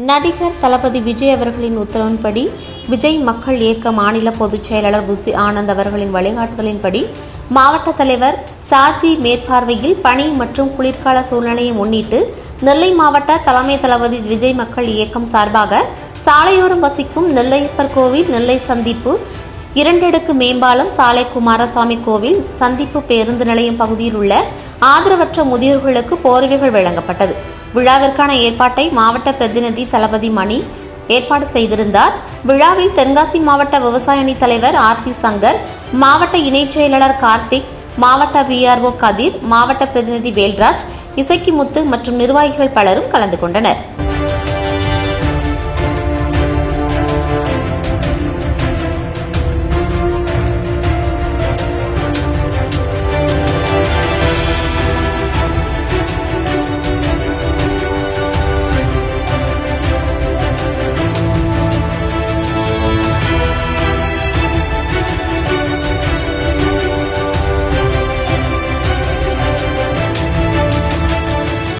நடிகர் தளபதி விஜய் அவர்களின் உத்தரவின்படி விஜய் மக்கள் இயக்க மாநில பொதுச் செயலாளர் புசி ஆனந்த் அவர்களின் வழிகாட்டுதலின்படி மாவட்ட தலைவர் சாஜி மேற்பார்வையில் பனி மற்றும் குளிர்கால சூழ்நிலையை முன்னிட்டு நெல்லை மாவட்ட தலைமை தளபதி விஜய் மக்கள் இயக்கம் சார்பாக சாலையோரம் வசிக்கும் நெல்லையப்பர் கோவில், நெல்லை சந்திப்பு, 2 அடுக்கு மேம்பாலம், சாலை குமாரசாமி கோவில், சந்திப்பு பேருந்து நிலையம் பகுதியில் உள்ள ஆதரவற்ற முதியோர்களுக்கு போர்வைகள் வழங்கப்பட்டது. விழாவிற்கான ஏற்பாட்டை மாவட்ட பிரதிநிதி தளபதி மணி ஏற்பாடு செய்திருந்தார். விழாவில் தென்காசி மாவட்ட விவசாய அணி தலைவர் RP சங்கர், மாவட்ட இணைச் செயலாளர் கார்த்திக், மாவட்ட VRO கதிர், மாவட்ட பிரதிநிதி வேல்ராஜ், இசக்கிமுத்து மற்றும் நிர்வாகிகள் பலரும் கலந்து கொண்டனர்.